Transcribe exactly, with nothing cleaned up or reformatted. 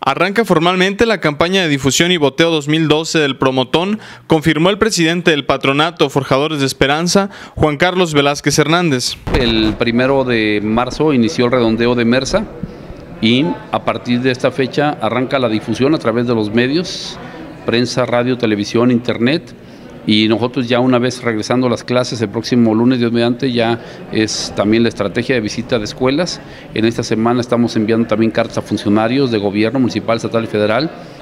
Arranca formalmente la campaña de difusión y boteo dos mil doce del Promotón, confirmó el presidente del patronato Forjadores de Esperanza, Juan Carlos Velázquez Hernández. El primero de marzo inició el redondeo de Mersa y a partir de esta fecha arranca la difusión a través de los medios, prensa, radio, televisión, internet. Y nosotros ya una vez regresando a las clases el próximo lunes, Dios mediante, ya es también la estrategia de visita de escuelas. En esta semana estamos enviando también cartas a funcionarios de gobierno municipal, estatal y federal